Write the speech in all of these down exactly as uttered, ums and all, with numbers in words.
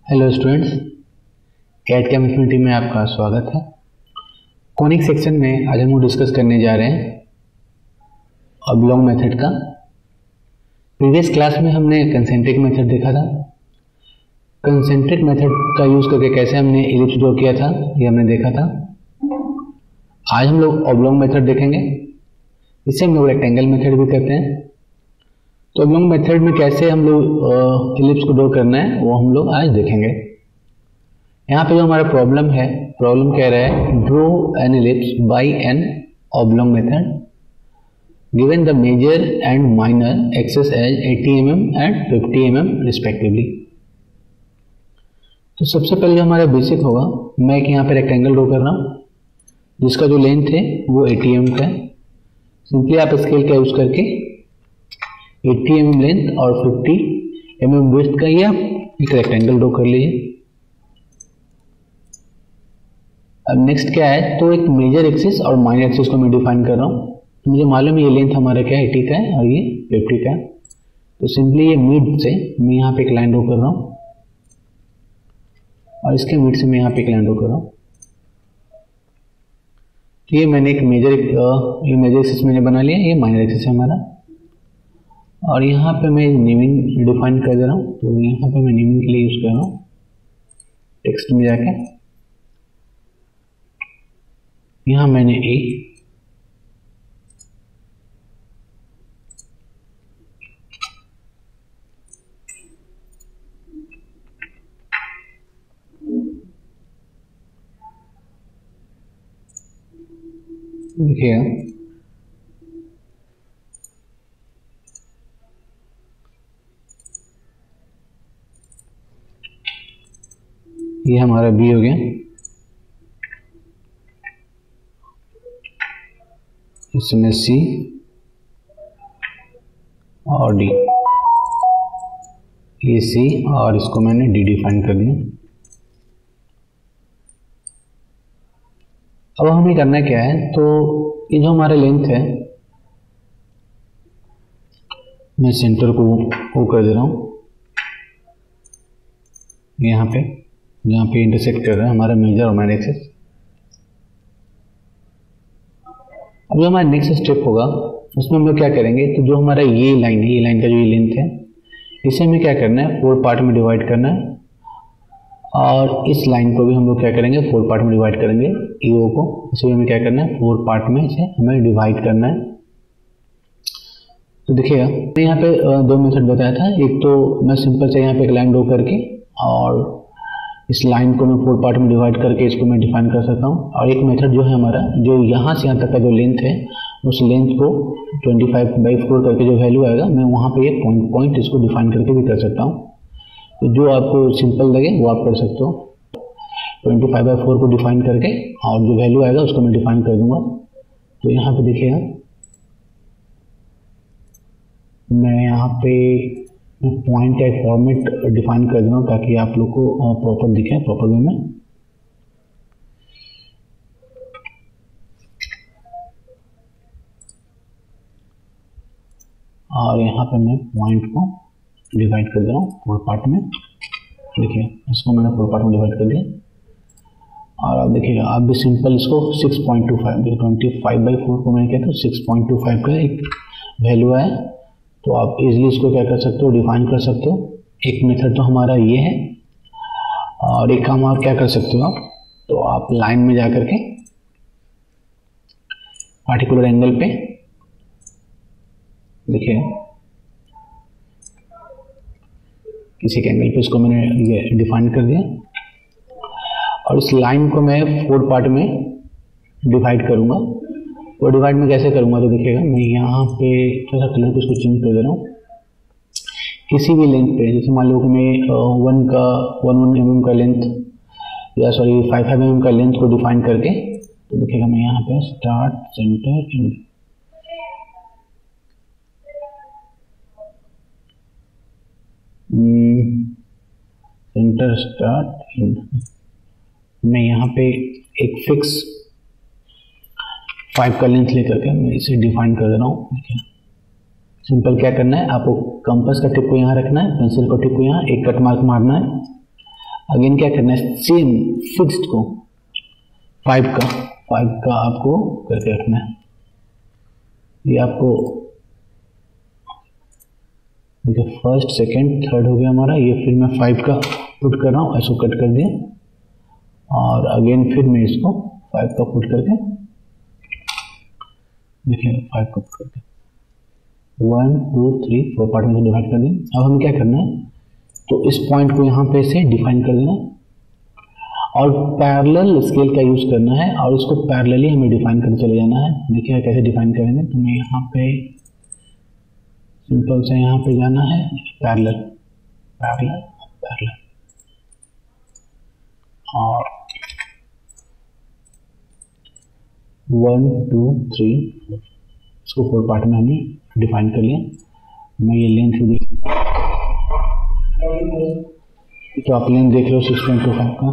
Hello students, cat chemistry में आपका स्वागत है। कॉनिक सेक्शन में आज हम लोग डिस्कस करने जा रहे हैं ऑब्लॉन्ग मेथड का। प्रीवियस क्लास में हमने कंसेंट्रिक मेथड देखा था। कंसेंट्रिक मेथड का यूज़ करके कैसे हमने इलिप्स ड्रॉ किया था ये हमने देखा था। आज हम लोग ऑब्लॉन्ग मेथड देखेंगे। इसे हम लोग रेक्टेंगल मेथड भी कहते हैं। तो ऑब्लॉन्ग मेथड में कैसे हम लोग इलिप्स को ड्रॉ करना है वो हम लोग आज देखेंगे। यहाँ पे जो हमारा प्रॉब्लम है, प्रॉब्लम कह रहा है draw an ellipse by an oblong method given the major and minor axes as eighty M M and fifty M M respectively. तो सबसे पहले जो हमारा बेसिक होगा, मैं एक यहाँ पे रेक्टेंगल ड्रॉ कर रहा हूँ जिसका जो लेंथ है वो एटी एम का है। सिंपली आप स्केल का यूज करके एटी एम एम लेंथ और फिफ्टी एम एम विड्थ का ये आप एक रेक्टेंगल ड्रॉ कर लीजिए। अब नेक्स्ट क्या है, तो एक मेजर एक्सिस और माइनर एक्सिस को मैं डिफाइन कर रहा हूँ। मुझे मालूम है ये लेंथ हमारा क्या है, एटी का है और ये फिफ्टी का है। तो सिंपली ये मिड से मैं यहाँ पे एक लाइन ड्रॉ कर रहा हूँ और इसके मिड से मैं यहाँ पे एक लाइन ड्रॉ कर रहा हूँ। तो ये मैंने एक मेजर ये मेजर एक्सिस मैंने बना लिया, ये माइनर एक्सिस है हमारा। और यहाँ पे मैं नेमिंग डिफाइन कर दे रहा हूँ। तो यहाँ पे मैं नेमिंग के लिए यूज कर रहा हूँ टेक्स्ट में जाके, यहाँ मैंने ए देखिए ये हमारा बी हो गया। इसमें सी और डी, ये सी और इसको मैंने डी डिफाइन कर दिया। अब हमें करना क्या है, तो ये जो हमारा लेंथ है मैं सेंटर को वो कर दे रहा हूँ यहाँ पे, जहाँ पे इंटरसेक्ट कर रहा है हमारा मेजर और माइनर एक्सिस। अब जो हमारा नेक्स्ट स्टेप होगा उसमें हम लोग क्या करेंगे, तो जो हमारा ये लाइन है, ये लाइन का जो ये लेंथ है, इसे हमें क्या करना है, फोर पार्ट में डिवाइड करना है। और इस लाइन को भी हम लोग क्या करेंगे, फोर पार्ट में डिवाइड करेंगे। ईओ को इसे हमें क्या करना है, फोर पार्ट में इसे हमें डिवाइड करना है। तो देखिएगा मैं यहाँ पे दो मेथड बताया था। एक तो मैं सिंपल से यहाँ पे एक लाइन ड्रॉ करके और इस लाइन को मैं फोर पार्ट में डिवाइड करके इसको मैं डिफाइन कर सकता हूँ। और एक मेथड जो है हमारा, जो यहाँ से यहाँ तक का जो लेंथ है उस लेंथ को ट्वेंटी फाइव बाई फोर करके जो वैल्यू आएगा मैं वहाँ पे एक पॉइंट पॉइंट इसको डिफाइन करके भी कर सकता हूँ। तो जो आपको सिंपल लगे वो आप कर सकते हो। ट्वेंटी फाइव बाई फोर को डिफाइन करके और जो वैल्यू आएगा उसको मैं डिफाइन कर दूंगा। तो यहाँ पे देखिएगा मैं यहाँ पे पॉइंट या फॉर्मेट डिफाइन कर दूंगा ताकि आप लोग को प्रॉपर दिखे, प्रॉपर वे में। और यहाँ पे मैं पॉइंट को डिवाइड कर दे रहा हूँ फोर पार्ट में। देखिए इसको मैंने फोर पार्ट में डिवाइड कर दिया। और अब देखिएगा आप भी सिंपल इसको सिक्स पॉइंट टू फाइव, देखिए ट्वेंटी फाइव बाई फोर को मैंने किया था सिक्स पॉइंट टू फाइव का एक वैल्यू है। तो आप इजीली इसको क्या कर सकते हो, डिफाइन कर सकते हो। एक मेथड तो हमारा ये है और एक काम और क्या कर सकते हो आप, तो आप लाइन में जाकर के पार्टिकुलर एंगल पे देखिए किसी के एंगल पे इसको मैंने ये डिफाइन कर दिया और इस लाइन को मैं फोर पार्ट में डिवाइड करूंगा। वो डिवाइड में कैसे करूंगा, तो देखिएगा मैं यहाँ पे थोड़ा सा कलर को इसको चेंज कर दे रहा हूँ। किसी भी लेंथ पे, जैसे मान लो कि मैं वन का वन वन एम एम का लेंथ या sorry five five M M का लेंथ को डिफाइन करके, तो देखिएगा मैं यहाँ पे start centre end centre start end मैं यहाँ पे एक फिक्स फाइव का लेंथ लेकर के मैं इसे डिफाइन कर दे रहा हूँ। देखिए सिंपल क्या करना है, आपको कंपास का टिप को यहाँ रखना है, पेंसिल का टिप को यहाँ एक कट मार्क मारना है अगेन क्या करना है, सेम फिक्स्ड को फाइव का फाइव का आपको करके रखना है। ये आपको देखिए फर्स्ट सेकंड थर्ड हो गया हमारा, ये फिर मैं फाइव का पुट कर रहा हूँ, ऐसे कट कर दिया और अगेन फिर मैं इसको फाइव का पुट करके देखिए फाइव का पुट करके one two three four part में डिवाइड कर दिया। अब हमें क्या करना है, तो इस पॉइंट को यहाँ पे से डिफाइन कर देना और पैरेलल स्केल का यूज करना है और इसको पैरेलली हमें डिफाइन करके चले जाना है। देखिए कैसे डिफाइन करेंगे, तो मैं यहाँ पे सिंपल से यहाँ पे जाना है पैरेलल पैरेलल पैरेलल और वन टू थ्री फोर, इसको फोर पार्ट में हमने डिफाइन कर लिया। मैं ये लेंथ भी तो आप लेंथ देख लो सिक्स पॉइंट टू फाइव का।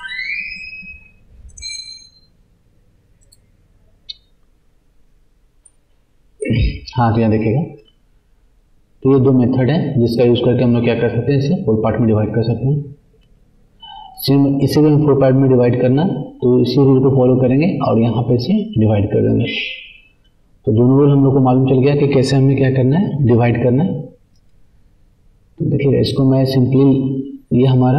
हाँ तो यहाँ देखिएगा, तो ये दो मेथड है जिसका यूज करके हम लोग क्या कर सकते हैं, इसे फोर पार्ट में डिवाइड कर सकते हैं। सिर्फ इसे भी हम फोर पार्ट में डिवाइड करना तो इसी रूल को फॉलो करेंगे और यहाँ पे इसे डिवाइड कर देंगे। तो दोनों रूल हम लोग को मालूम चल गया कि कैसे हमें क्या करना है, डिवाइड करना है। तो देखिएगा इसको मैं सिंपली, ये हमारा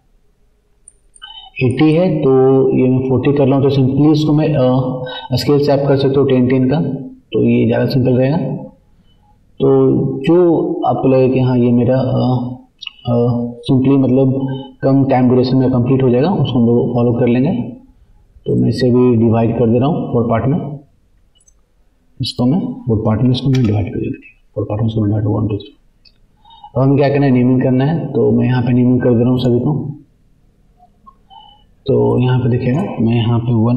अस्सी है तो ये मैं चालीस कर रहा हूँ, तो सिंपली इसको मैं स्केल से आप कर सकते हो टेन टेन का, तो ये ज़्यादा सिंपल रहेगा। तो जो आपको लगे कि हाँ ये मेरा सिंपली मतलब कम टाइम ड्यूरेशन में कंप्लीट हो जाएगा, उसको हम लोग फॉलो कर लेंगे। तो मैं इसे भी डिवाइड कर दे रहा हूँ फोर पार्ट में, इसको मैं फोर पार्ट में इसको मैं डिवाइड कर दे रहा हूँ फोर पार्ट में इसको डिवाइड वन टू थ्री। अब हमें क्या करना है, नेमिंग करना है, तो मैं यहाँ पे नेमिंग कर दे रहा हूँ सभी को। तो यहाँ पे देखिएगा मैं यहाँ पे वन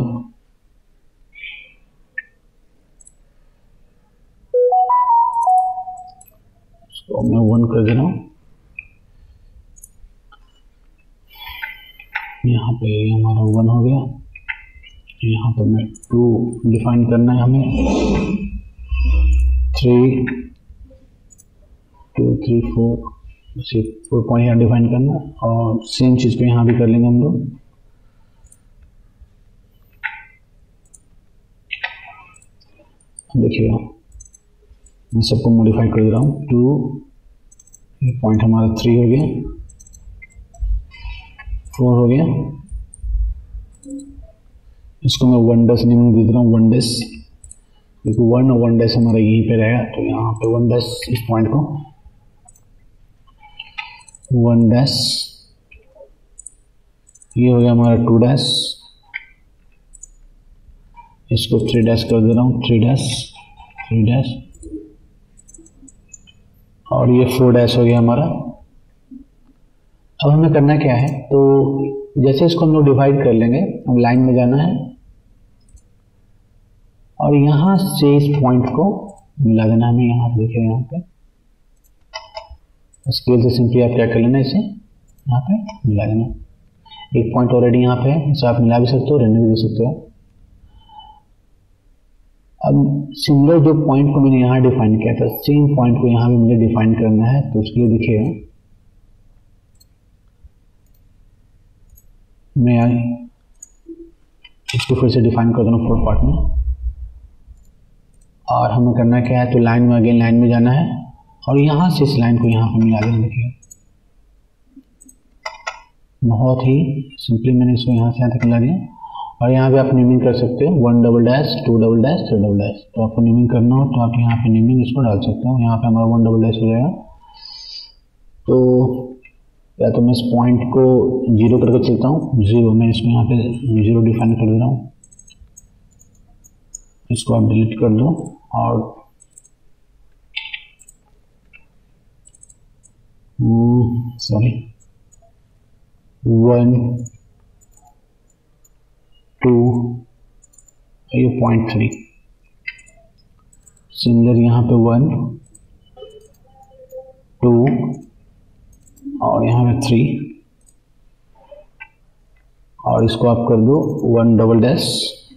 तो मैं वन कर दे रहा हूँ, यहाँ पे हमारा वन हो गया। यहाँ पे मैं टू डिफाइन करना है हमें, थ्री टू थ्री फोर, बस ये फोर पॉइंट यहाँ डिफाइन करना और सेम चीज़ को यहाँ भी कर लेंगे हम लोग। देखिएगा मैं सबको मॉडिफाई कर दे रहा हूँ, टू ये पॉइंट हमारा थ्री हो गया, फोर हो गया, इसको मैं वन डैश नेमिंग दे रहा हूँ, वन डैश, क्योंकि वन और वन डैश हमारा यहीं पे रहेगा। तो यहाँ पे वन डैश, इस पॉइंट को वन डैश, ये हो गया हमारा टू डैश, इसको थ्री डैश कर दे रहा हूँ, थ्री डैश थ्री डैश और ये फोर डैश हो गया हमारा। अब हमें करना क्या है, तो जैसे इसको हम लोग डिवाइड कर लेंगे, हम लाइन में जाना है और यहाँ से इस पॉइंट को मिला देना हमें। यहाँ पे देखिए, यहाँ पे स्केल से सिंपली आप क्या कर लेना, इसे यहाँ पे मिला देना। एक पॉइंट ऑलरेडी यहाँ पे है, इसे आप मिला भी सकते हो, रहने भी दे सकते हो। अब सिमिलर जो पॉइंट को मैंने यहाँ डिफाइन किया था, सेम पॉइंट को यहाँ भी मुझे डिफाइन करना है। तो उसके लिए देखिए मैं इसको फिर से डिफाइन कर दूँ फोर पार्ट में, और हमें करना क्या है, तो लाइन में अगेन लाइन में जाना है और यहाँ से इस लाइन को यहाँ पे मिला देना। देखिए बहुत ही सिंपली मैंने इसको यहाँ से यहाँ तक मिला दिया। और यहाँ पे आप नेमिंग कर सकते हो, one double dash, two double dash, three double dash. तो आपको नेमिंग करना हो तो आप यहाँ पे नेमिंग इसको डाल सकते हो। यहाँ पे हमारा वन डबल डैश हो जाएगा। तो या तो मैं इस पॉइंट को जीरो करके चलता हूँ, जीरो, मैं इसको यहाँ पे जीरो डिफाइन कर दे रहा हूँ, इसको आप डिलीट कर दो और सॉरी वन टू, ये पॉइंट थ्री, सिमिलर यहाँ पे वन टू और यहाँ पे थ्री, और इसको आप कर दो वन डबल डैश,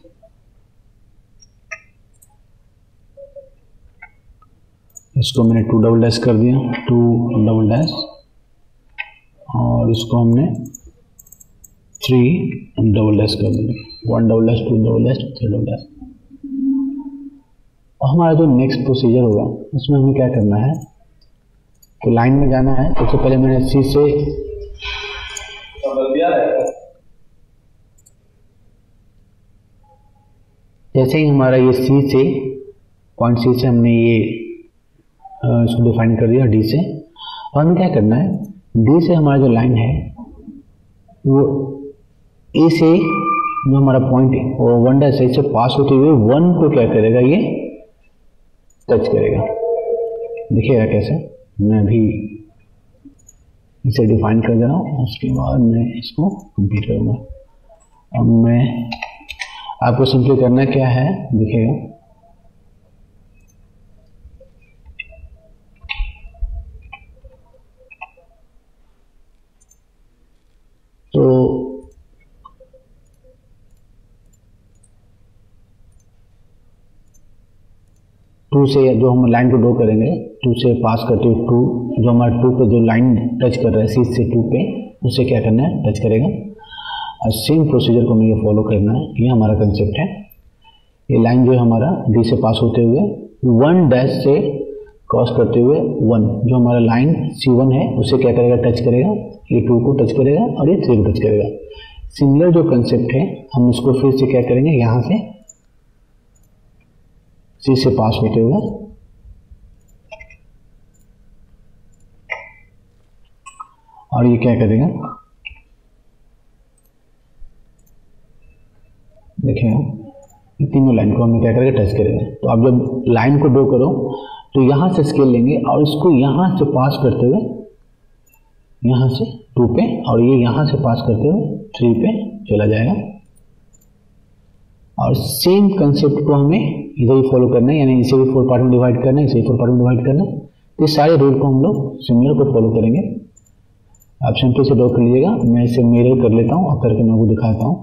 इसको मैंने टू डबल डैश कर दिया, टू डबल डैश, और इसको हमने थ्री डबल डैश कर देंगे, one double dash, two double dash, three double dash. और हमारा जो नेक्स्ट प्रोसीजर होगा उसमें हमें क्या करना है, तो लाइन में जाना है। सबसे पहले मैंने सी से जैसे ही हमारा ये सी से पॉइंट सी से हमने ये इसको डिफाइन कर दिया डी से, और हमें क्या करना है, डी से हमारा जो लाइन है वो ए से जो हमारा पॉइंट है वो वन डैश से पास होते हुए वन को क्या करेगा, ये टच करेगा। देखिएगा कैसे, मैं भी इसे डिफाइन कर दे रहा हूँ, उसके बाद मैं इसको कंप्लीट करूँगा। अब मैं आपको सिंपली करना क्या है, देखिएगा तो टू से जो हम लाइन को ड्रॉ करेंगे, टू से पास करते हुए टू, जो हमारा टू पे जो लाइन टच कर रहा है सी से टू पे, उसे क्या करना है, टच करेगा। और सेम प्रोसीजर को हमें ये फॉलो करना है। ये हमारा कंसेप्ट है। ये लाइन जो है हमारा डी से पास होते हुए वन डैश से क्रॉस करते हुए वन, जो हमारा लाइन सी वन है उसे क्या करेगा, टच करेगा, ये टू को टच करेगा और ये थ्री को टच करेगा। सिमिलर जो कंसेप्ट है हम इसको फिर से क्या करेंगे, यहाँ से सी से पास होते हुए और ये क्या करेगा, देखिए तीनों लाइन को हमें क्या करेगा, टच करेगा। तो आप जब लाइन को ड्रॉ करो तो यहाँ से स्केल लेंगे और इसको यहाँ से पास करते हुए यहाँ से टू पे, और ये यहाँ से पास करते हुए थ्री पे चला जाएगा। और सेम कंसेप्ट को हमें इधर ही फॉलो करना है, यानी इसे भी फोर पार्ट में डिवाइड करना है, इसे भी फोर पार्ट में डिवाइड करना है। तो सारे रूल को हम लोग सिमिलर को फॉलो करेंगे। आप सिंपल से ड्रॉ कर लीजिएगा, मैं इसे मिरर कर लेता हूँ और करके मैं आपको दिखाता हूँ।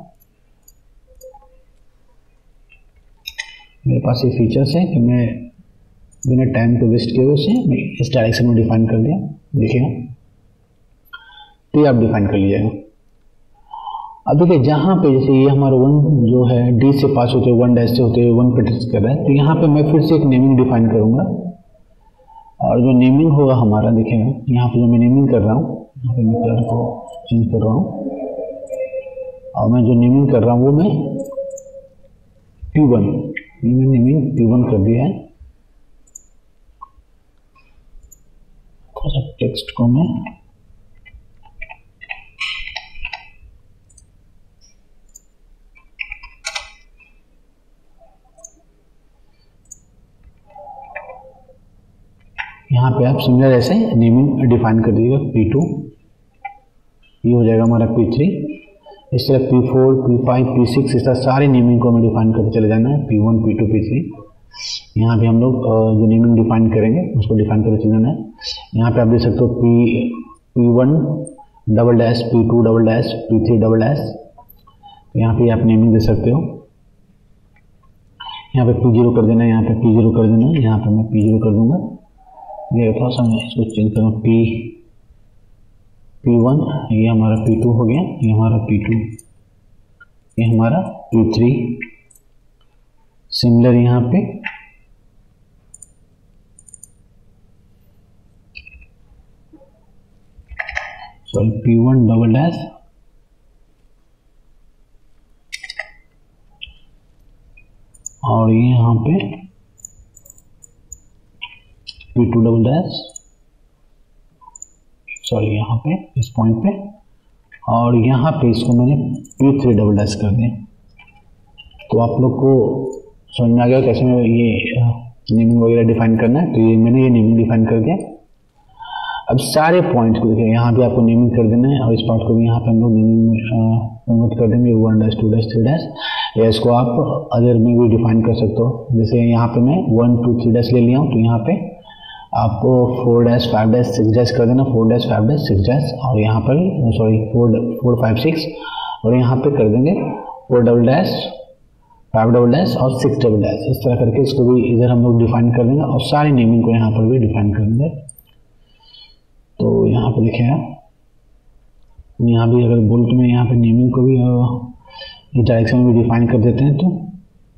मेरे पास ये फीचर्स है कि मैं बिना टाइम को वेस्ट किए हुए से इस डायरेक्शन में डिफाइन कर दिया, देखिएगा। तो ये आप डिफाइन कर लीजिएगा। अब देखिए जहाँ पे जैसे ये हमारा वन जो है डी से पास होते हुए वन डैश से होते हुए वन पे टच कर रहा है, तो यहाँ पे मैं फिर से एक नेमिंग डिफाइन करूँगा। और जो नेमिंग होगा हमारा, देखिएगा यहाँ पे जो मैं नेमिंग कर रहा हूँ, यहाँ पे मैं कलर को चेंज कर रहा हूँ और मैं जो नेमिंग कर रहा हूँ वो मैं पी वन, मैंने नेमिंग पी वन कर दिया है। थोड़ा सा टेक्स्ट को मैं यहाँ पे आप सिमिलर ऐसे नेमिंग डिफाइन कर दीजिएगा, पी टू, ये हो जाएगा हमारा पी थ्री, इस तरह P four, P five, P six, इस तरह सारे नेमिंग को हमें डिफाइन करके चले जाना है, P one, P two, P three. यहाँ पे हम लोग जो नेमिंग डिफाइन करेंगे उसको डिफाइन करके चले जाना है। यहाँ पे आप देख सकते हो P P one double dash, P two double dash, P three double dash. यहाँ पे आप नेमिंग दे सकते हो। यहाँ पे पी जीरो कर देना है, यहाँ पे पी जीरो कर देना है, यहाँ पे मैं पी जीरो कर दूंगा। ये थोड़ा सा मैं इसको चेंज करूँ, पी पी वन, ये हमारा पी टू हो गया, ये हमारा पी टू, ये हमारा पी थ्री। सिमिलर यहाँ पे sorry P one double dash, और ये यहाँ पे P two double dash, sorry यहाँ पे इस पॉइंट पे, और यहाँ पे इसको मैंने पी थ्री डबल डैश कर दिया। तो आप लोग को समझ में आ गया कैसे मैं ये नेमिंग वगैरह डिफाइन करना है। तो ये मैंने ये नेमिंग डिफाइन कर दिया। अब सारे पॉइंट्स को देखिए, यहाँ पे आपको नेमिंग कर देना है और इस पार्ट को भी यहाँ पे हम लोग नेमिंग में कन्वर्ट कर देंगे, one dash, two dash, three dash, या इसको आप अदर में भी डिफाइन कर सकते हो। जैसे यहाँ पे मैं वन टू थ्री डैश ले लिया हूँ, तो यहाँ पे आप four dash, five dash, six dash कर देना, four dash, five dash, six dash, और यहाँ पर sorry four four five six, और यहाँ पे कर देंगे four double dash, five double dash और सिक्स डबल डैश। इस तरह करके इसको भी इधर हम लोग डिफाइन कर देंगे और सारी नेमिंग को यहाँ पर भी डिफाइन कर देंगे। तो यहाँ पर लिखेगा यहाँ भी अगर बोल्ट में यहाँ पे नेमिंग को भी इस डायरेक्शन में भी डिफाइन कर देते हैं, तो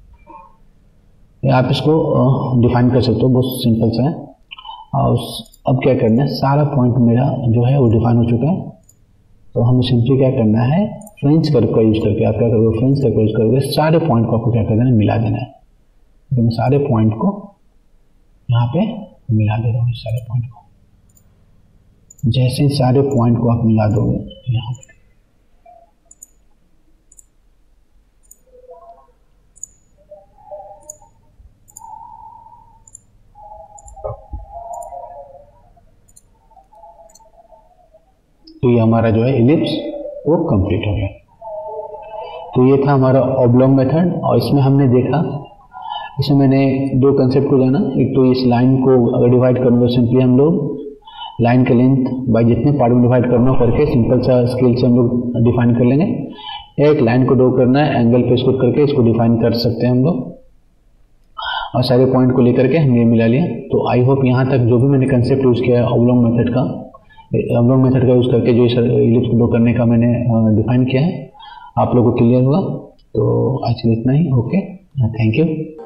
आप इसको डिफाइन कर सकते हो, बहुत सिंपल सा है। और अब क्या करना है, सारा पॉइंट मेरा जो है वो डिफाइन हो चुका है। तो हमें सिंपली क्या करना है, फ्रेंच कर्व का यूज करके, आप क्या करोगे, फ्रेंच कर्व का यूज करके सारे पॉइंट को आपको क्या कर देना है, मिला देना है। तो मैं सारे पॉइंट को यहाँ पे मिला दे रहा हूँ, सारे पॉइंट को। जैसे सारे पॉइंट को आप मिला दोगे यहाँ पे, तो ये हमारा जो है इलिप्स वो कंप्लीट हो गया। तो ये था हमारा ऑब्लॉन्ग मेथड। और इसमें हमने देखा, इसमें मैंने दो कंसेप्ट को जाना। एक तो इस लाइन को अगर डिवाइड करना तो सिंपली हम लोग लाइन के लेंथ बाई जितने पार्ट में डिवाइड करना करके सिंपल सा स्केल से हम लोग डिफाइन कर लेंगे। एक लाइन को ड्रॉ करना है, एंगल पे इसको करके इसको डिफाइन कर सकते हैं हम लोग, और सारे पॉइंट को लेकर के हमने मिला लिया। तो आई होप यहाँ तक जो भी मैंने कंसेप्ट यूज किया है ऑब्लॉन्ग मेथड का, ऑब्लॉन्ग मेथड का यूज करके जो इस इलिप्स को ड्रॉ करने का मैंने डिफाइन किया है, आप लोगों को क्लियर हुआ। तो आज के लिए इतना ही। Okay, thank you.